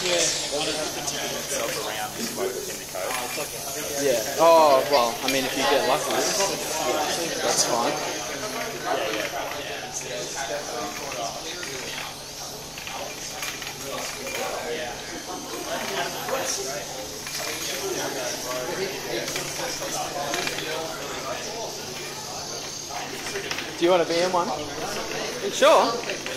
itself around this bloke within the code. Yeah. Oh, well, I mean, if you get lucky, that's fine. Do you want to be in one? Sure.